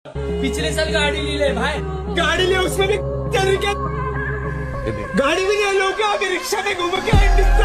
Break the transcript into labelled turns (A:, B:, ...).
A: पिछले साल गाड़ी ली ले भाई, गाड़ी ले उसमें भी तरीके गाड़ी भी नहीं लोग आगे रिक्शा में घूम के